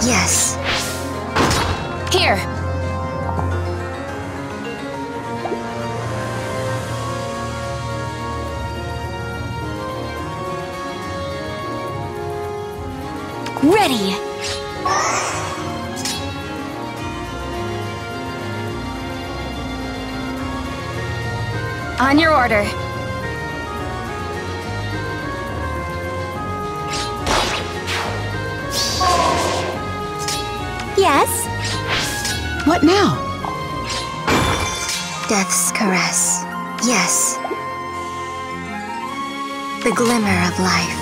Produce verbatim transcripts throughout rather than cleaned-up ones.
Yes. Here. Ready. On your order. Yes? What now? Death's caress. Yes. The glimmer of life.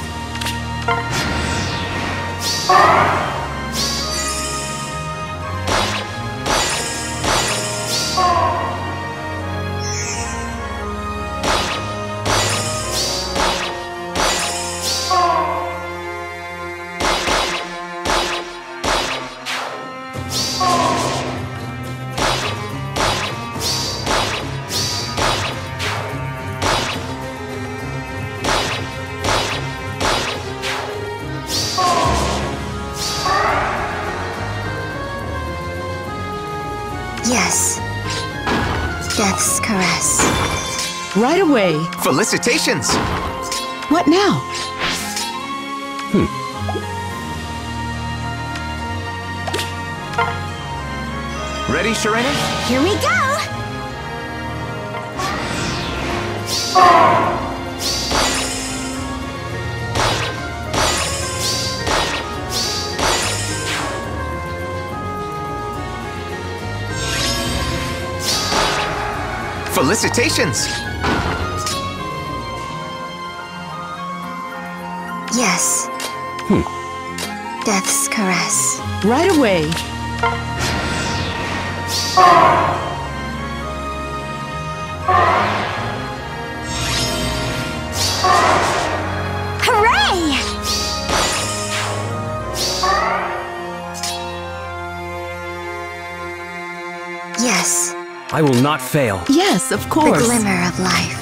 Yes. Death's caress. Right away. Felicitations! What now? Hmm. Ready, Sharena? Here we go! Felicitations! Yes. Hmm. Death's caress. Right away. Hooray! Yes. I will not fail. Yes, of The course. glimmer of life.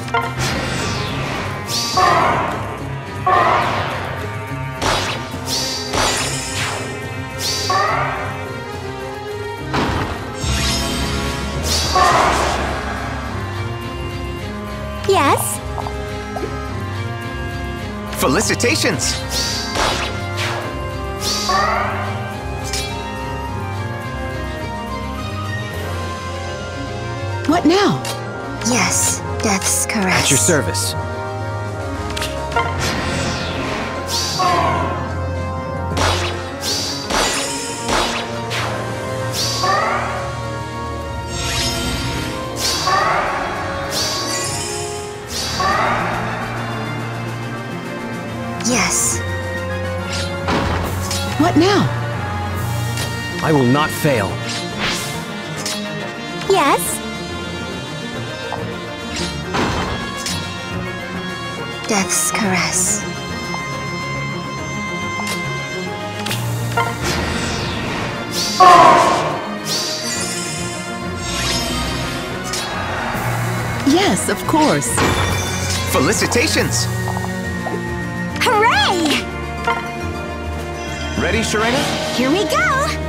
Yes? Felicitations! What now? Yes. Death's caress. At your service. Yes. What now? I will not fail. Yes? Death's caress. Yes, of course. Felicitations! Hooray! Ready, Sharena? Here we go!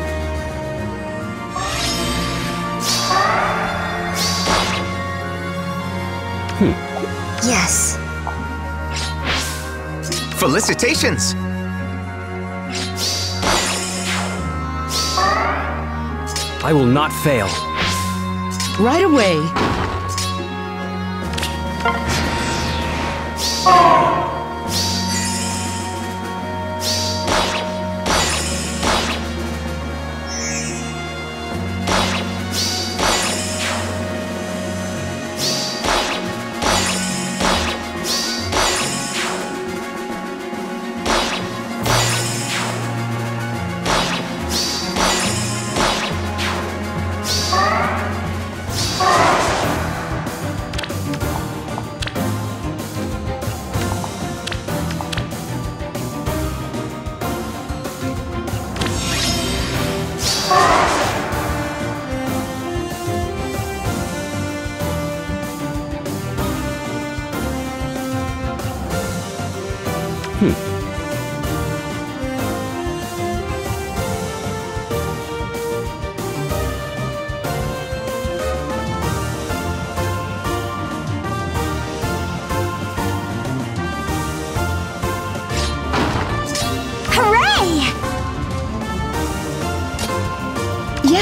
Hmm. Yes. Felicitations! I will not fail. Right away.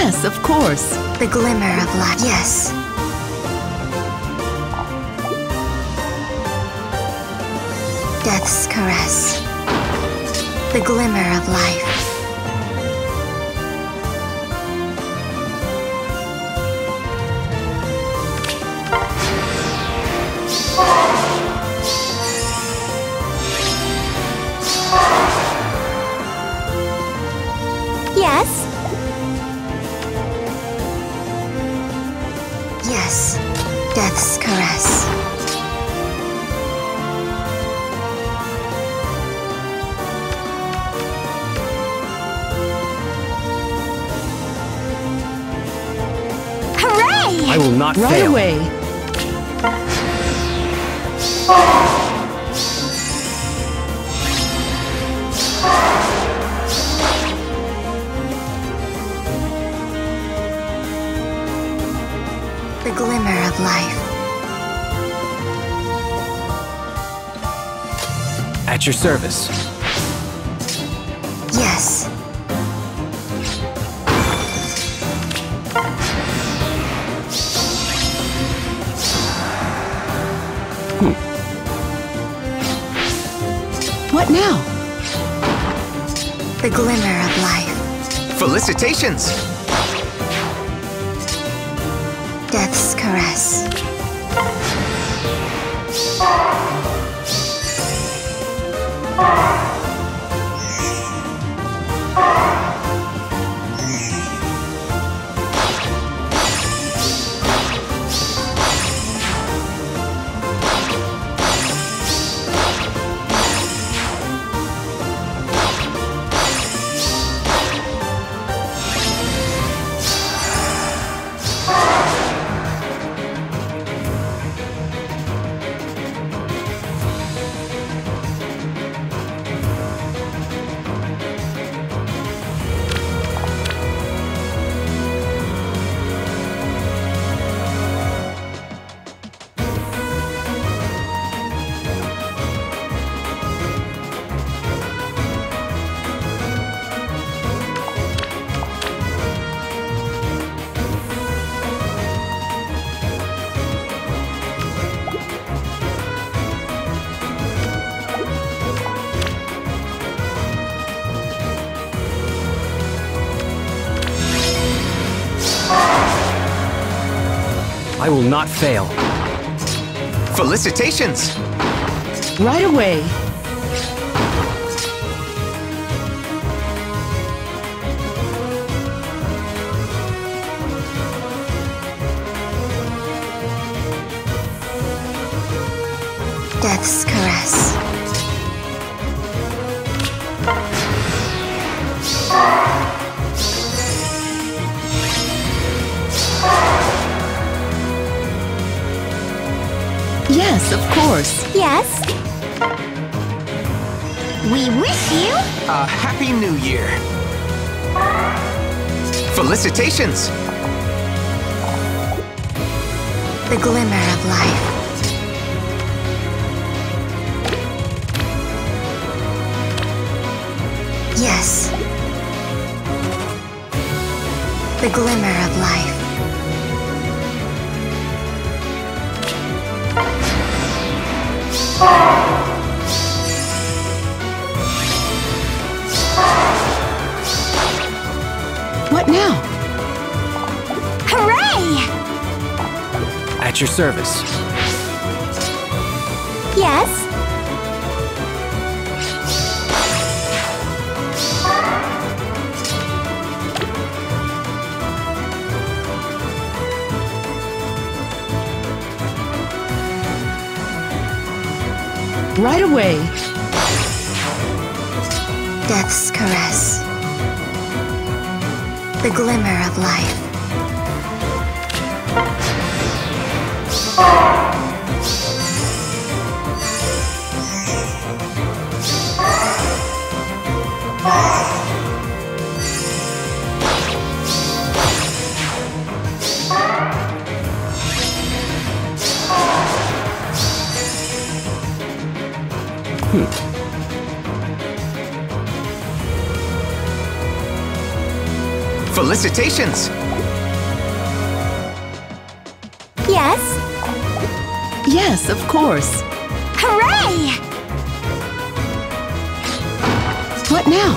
Yes, of course. The glimmer of light. Yes. Death's caress. The glimmer of life. Yes. Yes. Death's caress. Hooray! I will not Right fail. away. The glimmer of life. At your service. Yes. What now? The glimmer of life. Felicitations! Death's caress. I will not fail. Felicitations! Right away. Death's caress. Yes, of course. Yes. We wish you A Happy New Year! Felicitations! The glimmer of life. Yes. The glimmer of life. What now? hooray! At your service. Yes. Right away. Death's caress. The glimmer of life. Felicitations! Yes? Yes, of course. Hooray! What now?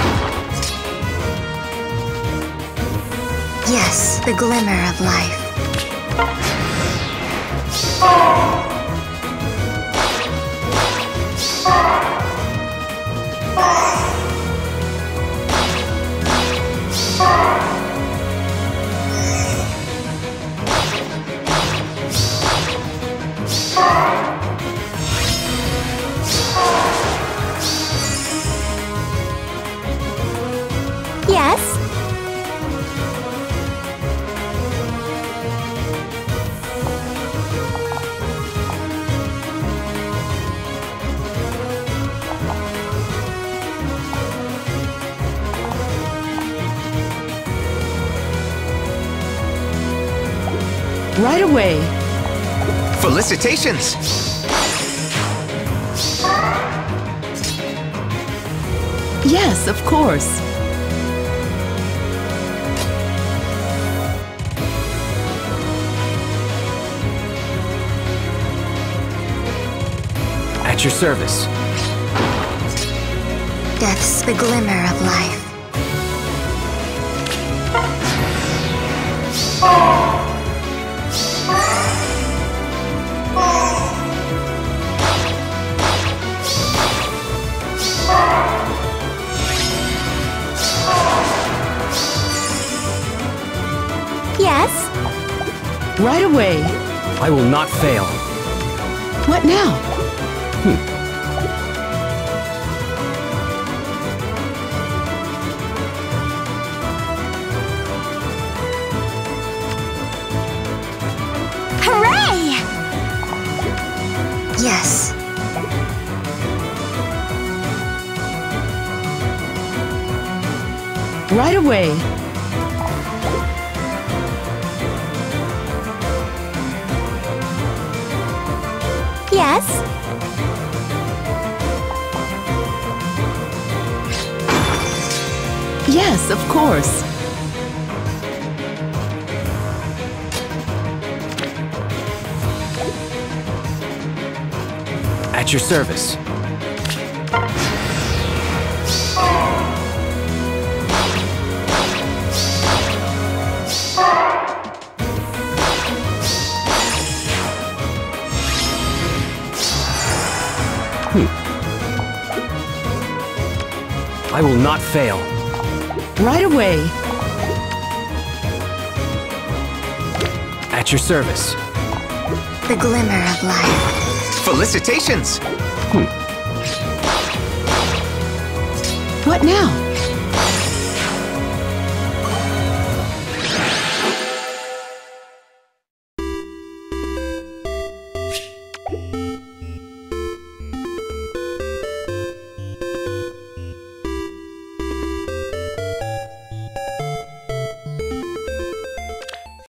Yes, the glimmer of life. Yes? Right away. Felicitations! Yes, of course. At your service. Death's the glimmer of life. Yes? Right away. I will not fail. What now? Hooray! Yes. Right away. Yes? Yes, of course. At your service. I will not fail. Right away. At your service. The glimmer of life. Felicitations! What now?